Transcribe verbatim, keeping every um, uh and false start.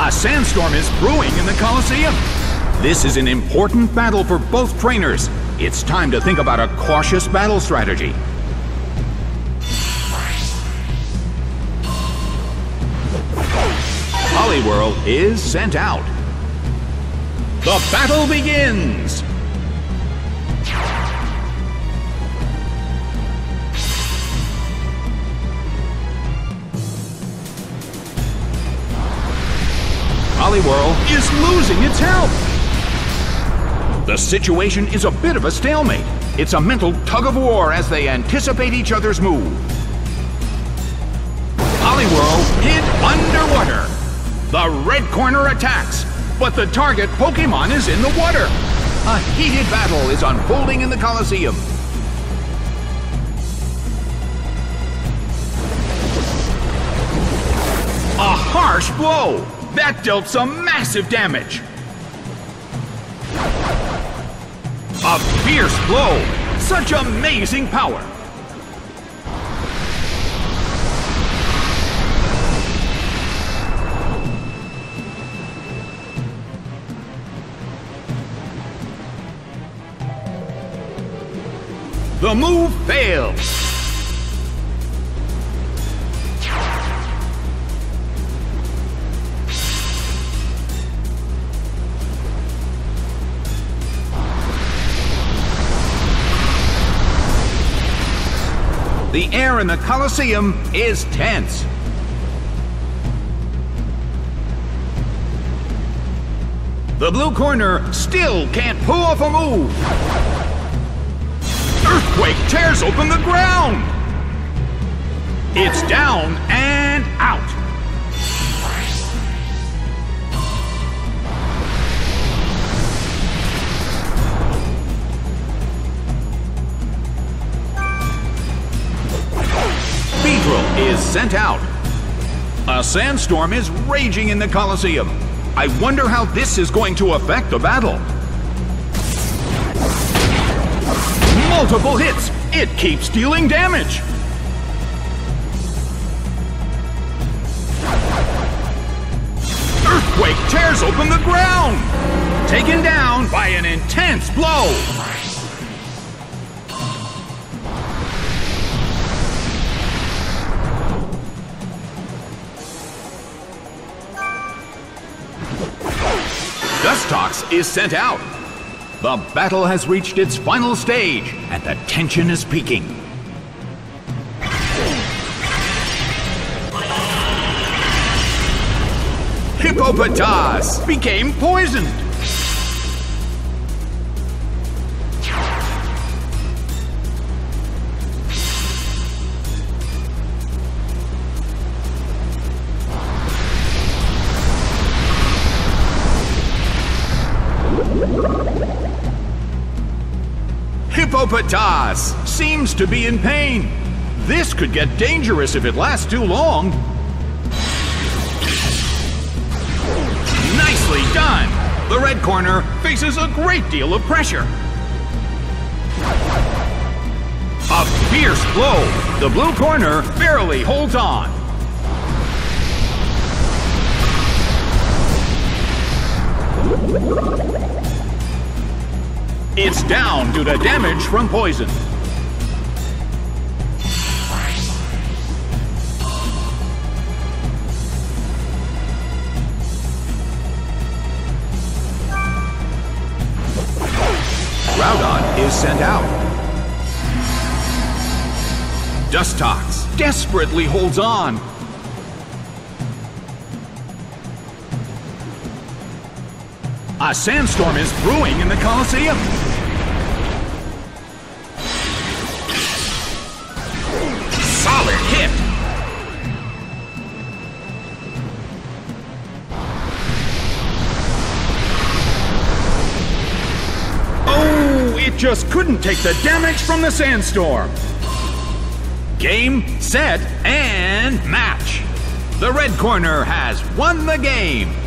A sandstorm is brewing in the Colosseum. This is an important battle for both trainers. It's time to think about a cautious battle strategy. Poliwhirl is sent out. The battle begins! Poliwhirl is losing its health. The situation is a bit of a stalemate. It's a mental tug-of-war as they anticipate each other's move. Poliwhirl hid underwater. The red corner attacks, but the target Pokémon is in the water. A heated battle is unfolding in the Colosseum. A harsh blow! That dealt some massive damage. A fierce blow! Such amazing power! The move fails. The air in the Colosseum is tense. The blue corner still can't pull off a move. Earthquake tears open the ground. It's down and out. Beedrill is sent out. A sandstorm is raging in the Colosseum. I wonder how this is going to affect the battle. Multiple hits. It keeps dealing damage. Earthquake tears open the ground. Taken down by an intense blow. Dustox is sent out. The battle has reached its final stage, and the tension is peaking. Hippopotas became poisoned. Hippopotas seems to be in pain. This could get dangerous if it lasts too long. Nicely done! The red corner faces a great deal of pressure. A fierce blow. The blue corner barely holds on. It's down due to damage from poison. Groudon is sent out. Dustox desperately holds on. A sandstorm is brewing in the Colosseum. Solid hit. Oh, it just couldn't take the damage from the sandstorm. Game, set, and match. The red corner has won the game.